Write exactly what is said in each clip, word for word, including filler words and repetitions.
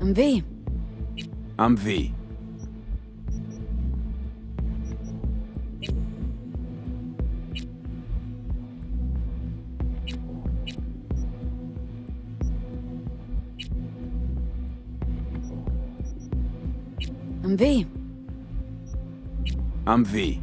Am W. Am W. Am W. Am W.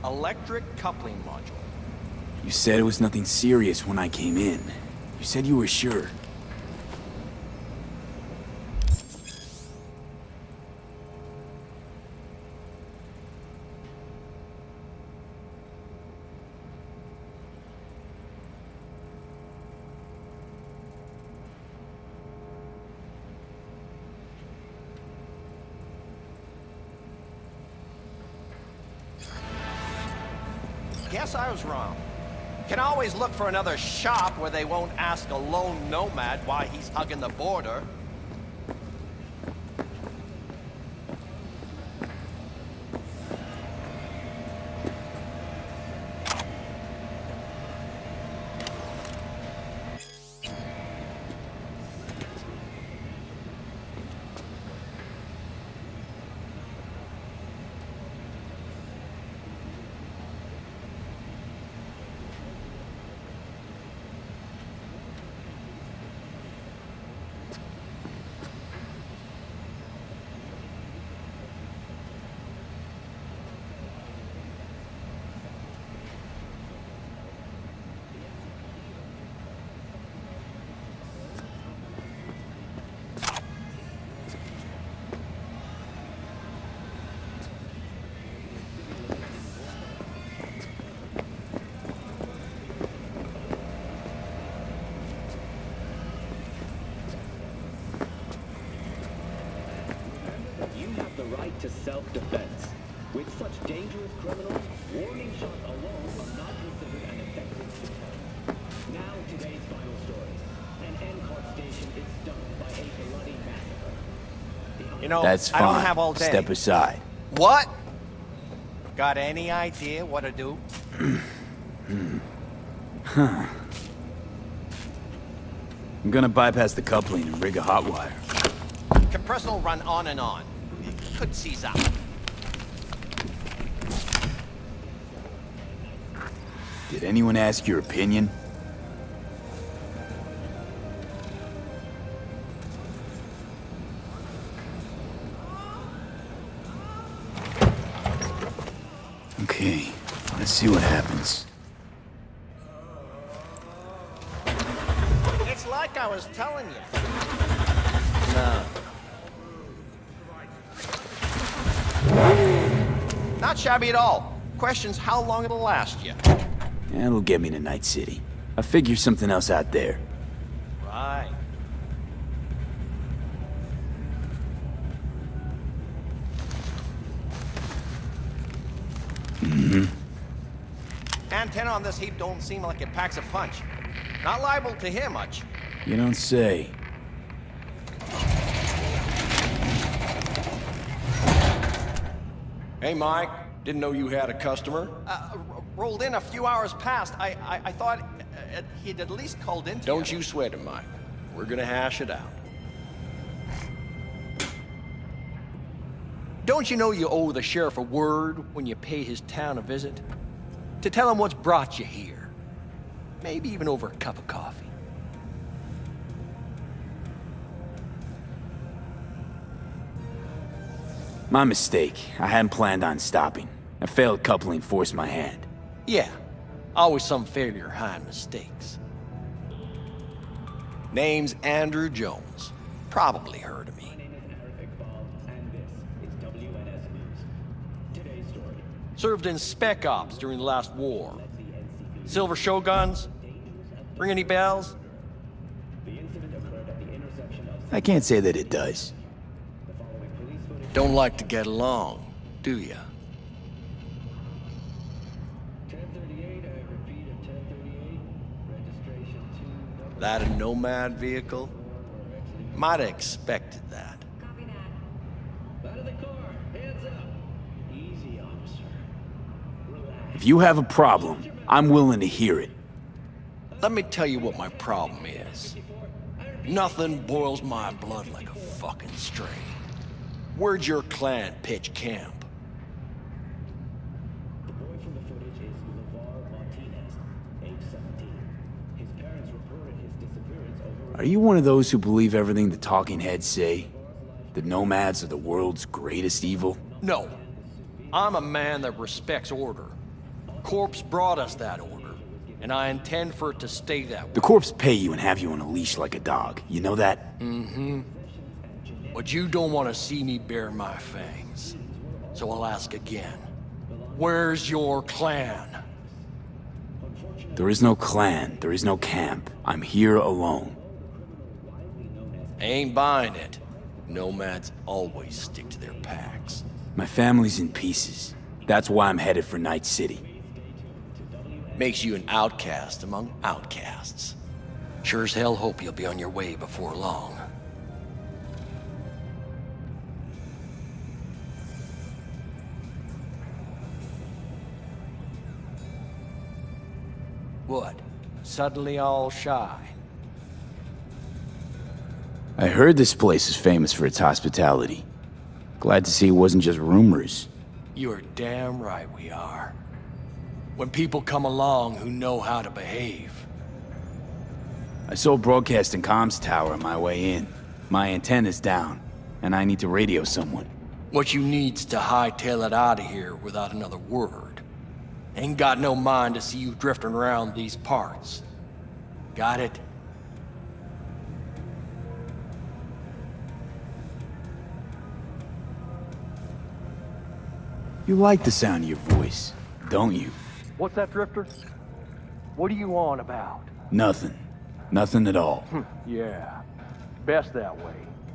electric coupling module. You said it was nothing serious when I came in. You said you were sure. Guess I was wrong. Can always look for another shop where they won't ask a lone nomad why he's hugging the border. To self-defense. With such dangerous criminals, warning shots alone are not considered an effective deterrent. Now, today's final story. An N-Cart station is stunned by a bloody massacre. You know, That's fine. I don't have all day. Step aside. What? Got any idea what to do? Huh. I'm gonna bypass the coupling and rig a hot wire. Compressor will run on and on. It could seize up. Did anyone ask your opinion? Okay, let's see what happens. It's like I was telling you. No. Not shabby at all. Question's how long it'll last you. That'll get me to Night City. I'll figure something else out there. Right. Mm-hmm. Antenna on this heap don't seem like it packs a punch. Not liable to hear much. You don't say. Hey, Mike. Didn't know you had a customer. Uh, rolled in a few hours past. I I, I thought uh, he'd at least called in to Don't you sweat it, Mike. We're gonna hash it out. Don't you know you owe the sheriff a word when you pay his town a visit? To tell him what's brought you here. Maybe even over a cup of coffee. My mistake. I hadn't planned on stopping. A failed coupling forced my hand. Yeah, always some failure hide mistakes. Name's Andrew Jones. Probably heard of me. My name is Eric Iqbal, and this is W N S News. Today's story. Served in Spec Ops during the last war. Silver Shoguns? Ring any bells? The incident occurred at the intersection of I can't say that it does. the following police footage. Don't like to get along, do ya? ten thirty-eight, I repeat at ten thirty-eight. Registration two, number That a Nomad vehicle? Might have expected that. Copy that. Out of the car, hands up. Easy, officer. Relax. If you have a problem, I'm willing to hear it. Let me tell you what my problem is. Nothing boils my blood like a fucking strain. Where'd your clan pitch camp? The boy from the footage is LeVar Martinez, age seventeen. His parents reported his disappearance over. Are you one of those who believe everything the talking heads say? The nomads are the world's greatest evil? No. I'm a man that respects order. Corpse brought us that order, and I intend for it to stay that way. The Corps pay you and have you on a leash like a dog. You know that? Mm-hmm. But you don't want to see me bare my fangs. So I'll ask again. Where's your clan? There is no clan. There is no camp. I'm here alone. Ain't buying it. Nomads always stick to their packs. My family's in pieces. That's why I'm headed for Night City. Makes you an outcast among outcasts. Sure as hell hope you'll be on your way before long. What? Suddenly all shy? I heard this place is famous for its hospitality. Glad to see it wasn't just rumors. You're damn right we are. When people come along who know how to behave. I saw a broadcasting comms tower on my way in. My antenna's down, and I need to radio someone. What you need's to hightail it out of here without another word. Ain't got no mind to see you drifting around these parts. Got it? You like the sound of your voice, don't you? What's that, Drifter? What are you on about? Nothing. Nothing at all. Yeah, best that way.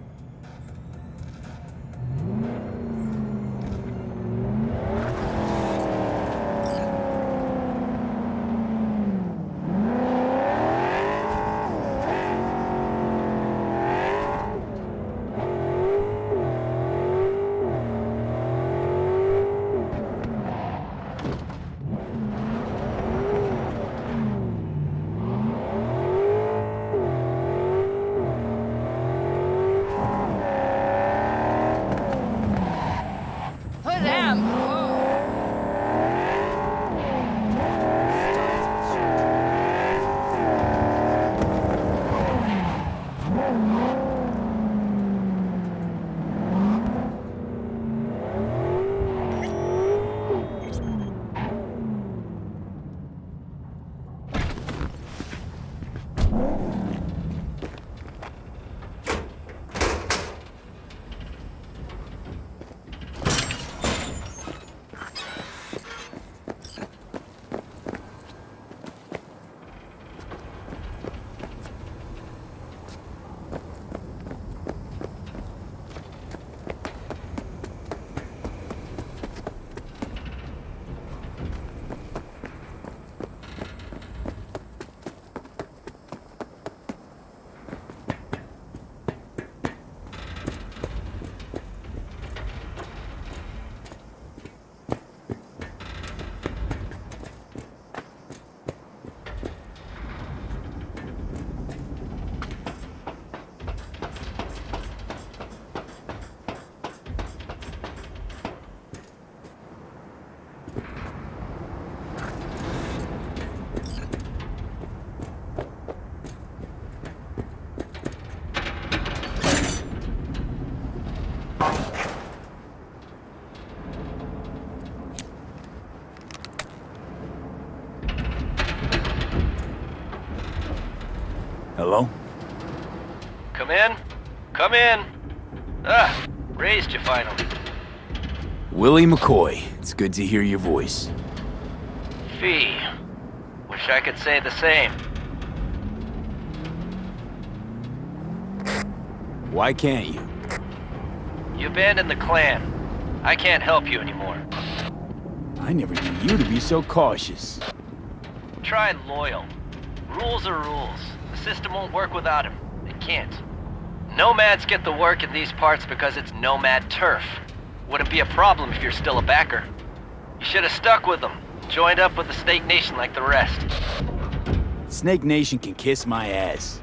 Hello? Come in? Come in! Ah, raised you finally. Willie McCoy. It's good to hear your voice. Fee. Wish I could say the same. Why can't you? You abandoned the clan. I can't help you anymore. I never knew you to be so cautious. Try loyal. Rules are rules. The system won't work without him. It can't. Nomads get the work in these parts because it's nomad turf. Wouldn't be a problem if you're still a backer. You should have stuck with them. Joined up with the Snake Nation like the rest. Snake Nation can kiss my ass.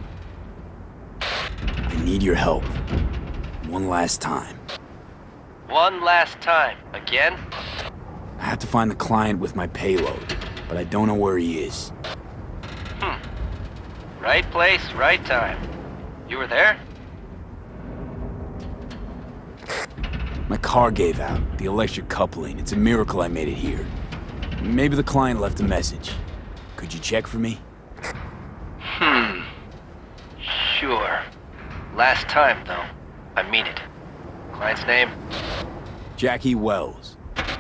I need your help. One last time. One last time. Again? I have to find the client with my payload, but I don't know where he is. Hmm. Right place, right time. You were there? My car gave out, the electric coupling. It's a miracle I made it here. Maybe the client left a message. Could you check for me? Hmm. Sure. Last time, though. I mean it. Client's name? Jackie Wells.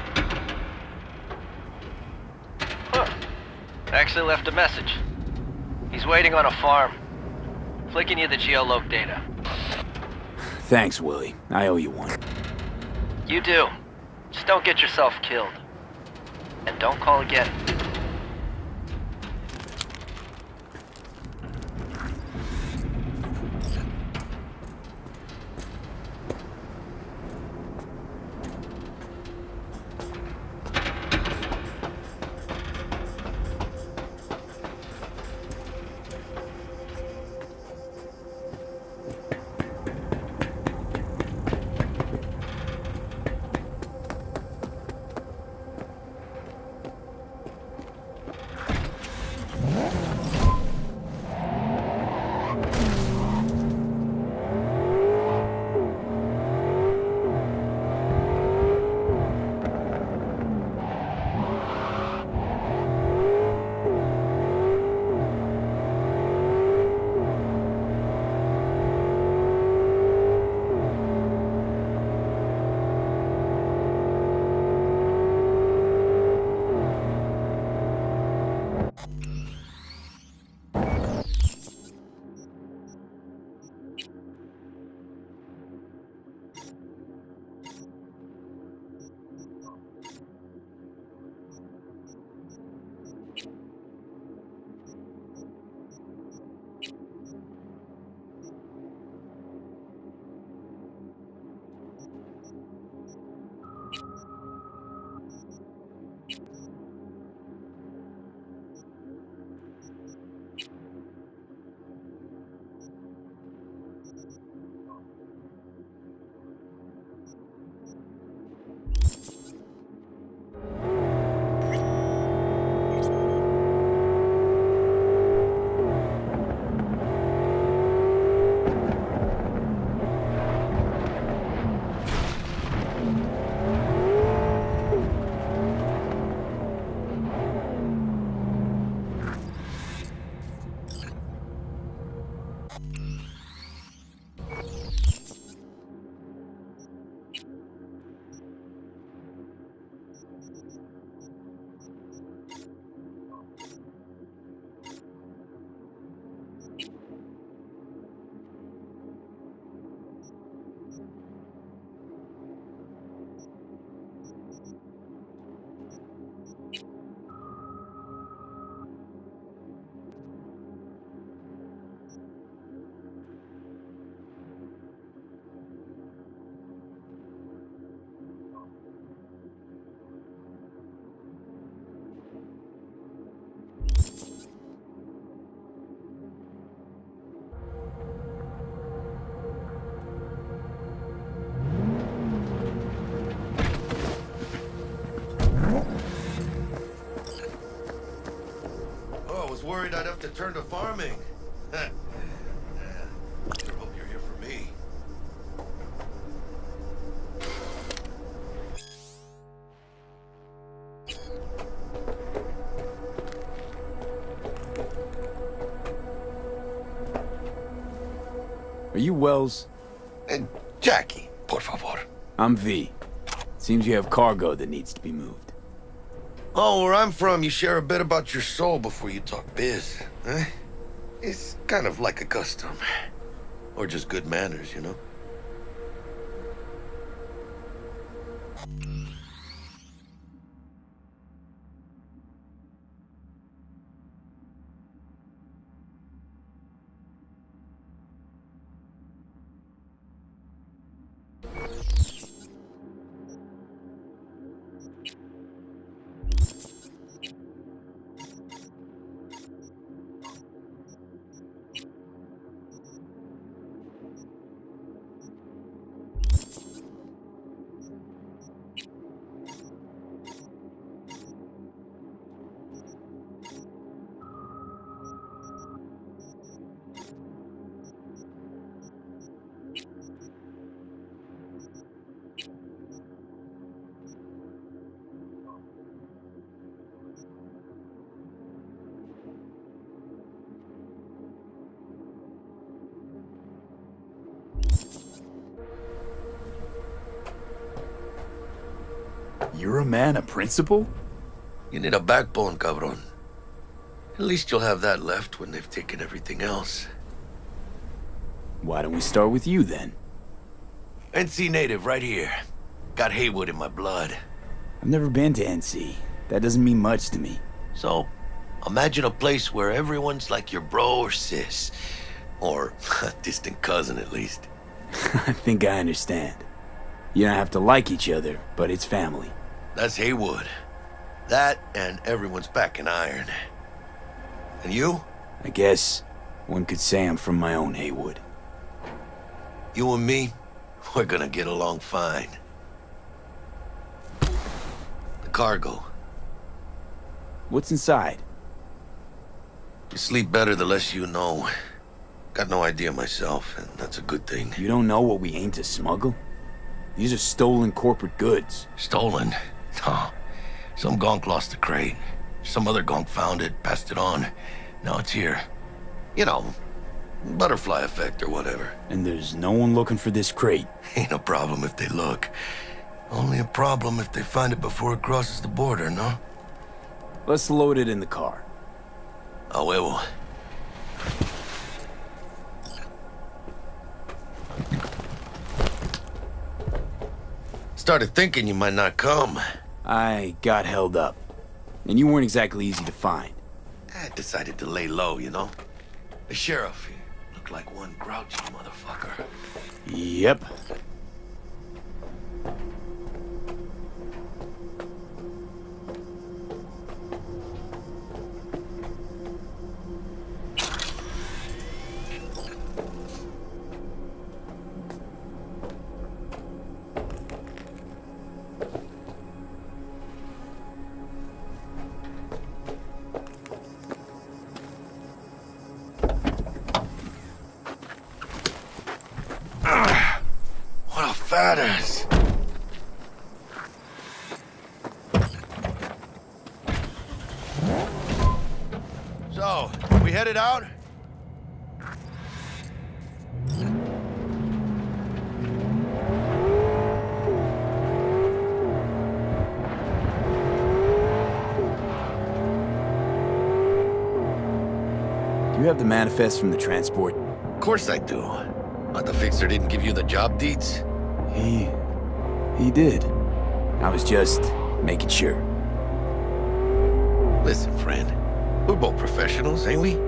Huh. Actually left a message. He's waiting on a farm. Flicking you the geoloc data. Thanks, Willie. I owe you one. You do. Just don't get yourself killed. And don't call again. Worried I'd have to turn to farming. Yeah, sure hope you're here for me. Are you Wells? Uh, Jackie, por favor. I'm V. Seems you have cargo that needs to be moved. Oh, where I'm from, you share a bit about your soul before you talk biz. Huh? It's kind of like a custom. Or just good manners, you know? You're a man, a principal? You need a backbone, cabron. At least you'll have that left when they've taken everything else. Why don't we start with you, then? N C native, right here. Got Haywood in my blood. I've never been to N C. That doesn't mean much to me. So, imagine a place where everyone's like your bro or sis. Or a distant cousin, at least. I think I understand. You don't have to like each other, but it's family. That's Haywood. That and everyone's back in iron. And you? I guess one could say I'm from my own Haywood. You and me, we're gonna get along fine. The cargo. What's inside? You sleep better the less you know. Got no idea myself, and that's a good thing. You don't know what we aim to smuggle? These are stolen corporate goods. Stolen? No. Some gonk lost the crate. Some other gonk found it, passed it on. Now it's here. You know, butterfly effect or whatever. And there's no one looking for this crate. Ain't a problem if they look. Only a problem if they find it before it crosses the border, no? Let's load it in the car. A huevo. Started thinking you might not come. I got held up. And you weren't exactly easy to find. I decided to lay low, you know? The sheriff, he looked like one grouchy motherfucker. Yep. Fatters. So, we headed out? Do you have the manifest from the transport? Of course I do. But the fixer didn't give you the job deeds? He... he did. I was just making sure. Listen, friend. We're both professionals, ain't we?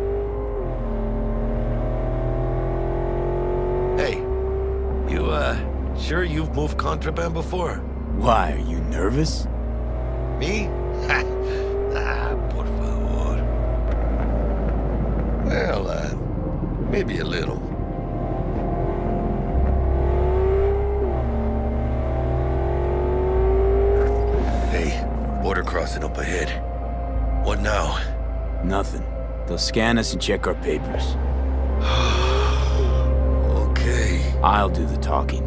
Hey, you, uh, sure you've moved contraband before? Why, are you nervous? Me? Ah, por favor. Well, uh, maybe a little. Border crossing up ahead. What now? Nothing. They'll scan us and check our papers. Okay. I'll do the talking.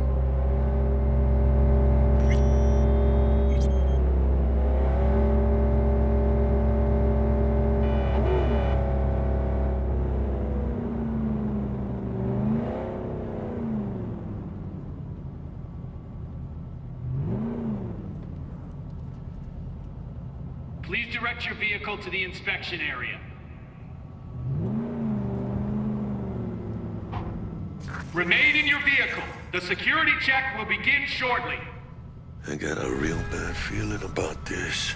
Please direct your vehicle to the inspection area. Remain in your vehicle. The security check will begin shortly. I got a real bad feeling about this.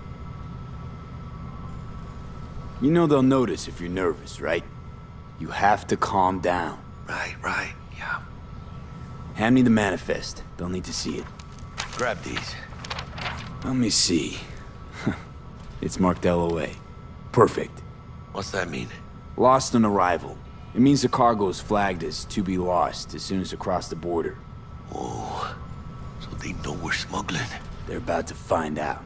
You know they'll notice if you're nervous, right? You have to calm down. Right, right, yeah. Hand me the manifest. They'll need to see it. Grab these. Let me see. It's marked L O A. Perfect. What's that mean? Lost on arrival. It means the cargo is flagged as to be lost as soon as it crossed the border. Oh, so they know we're smuggling. They're about to find out.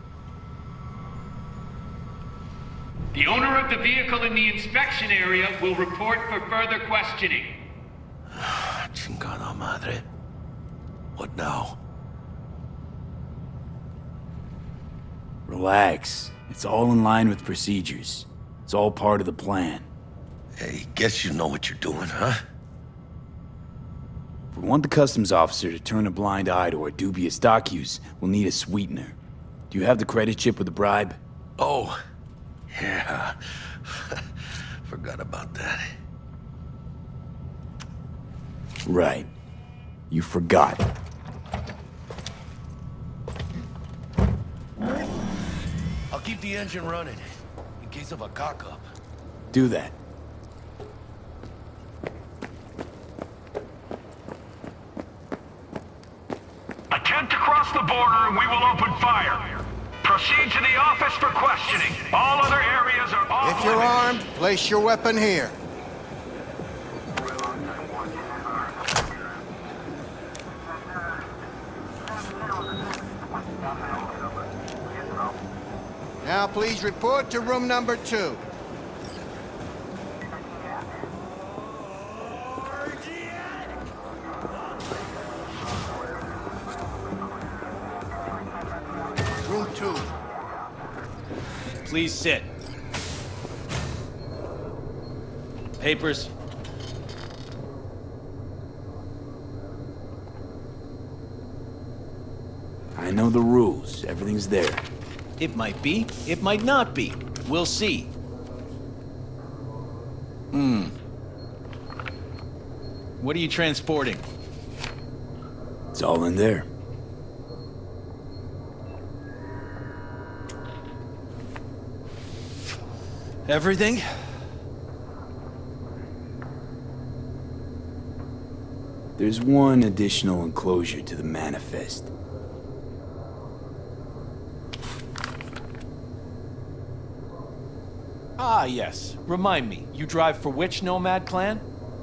The owner of the vehicle in the inspection area will report for further questioning. Chingada madre. What now? Relax. It's all in line with procedures. It's all part of the plan. Hey, guess you know what you're doing, huh? If we want the customs officer to turn a blind eye to our dubious dock use, we'll need a sweetener. Do you have the credit chip with the bribe? Oh, yeah. Forgot about that. Right. You forgot. I'll keep the engine running, in case of a cock-up. Do that. Attempt to cross the border and we will open fire. Proceed to the office for questioning. All other areas are off If you're limits. armed, place your weapon here. Now please report to room number two. Room two. Please sit. Papers. I know the rules. Everything's there. It might be, it might not be. We'll see. Hmm. What are you transporting? It's all in there. Everything? There's one additional enclosure to the manifest. Ah, yes. Remind me, you drive for which nomad clan?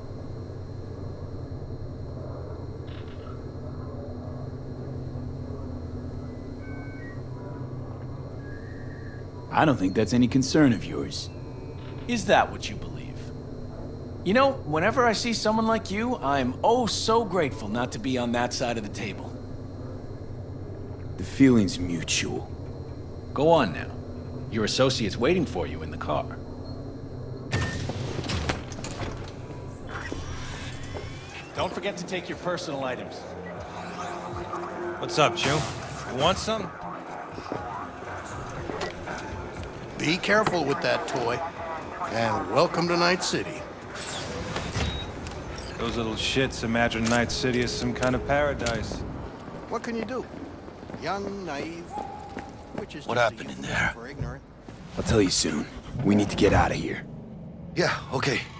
I don't think that's any concern of yours. Is that what you believe? You know, whenever I see someone like you, I'm oh so grateful not to be on that side of the table. The feeling's mutual. Go on now. Your associate's waiting for you in the car. Don't forget to take your personal items. What's up, Chew? You want some? Be careful with that toy. And welcome to Night City. Those little shits imagine Night City as some kind of paradise. What can you do? Young, naive, which is What just a happened in euphemism there? for ignorant. I'll tell you soon. We need to get out of here. Yeah, okay.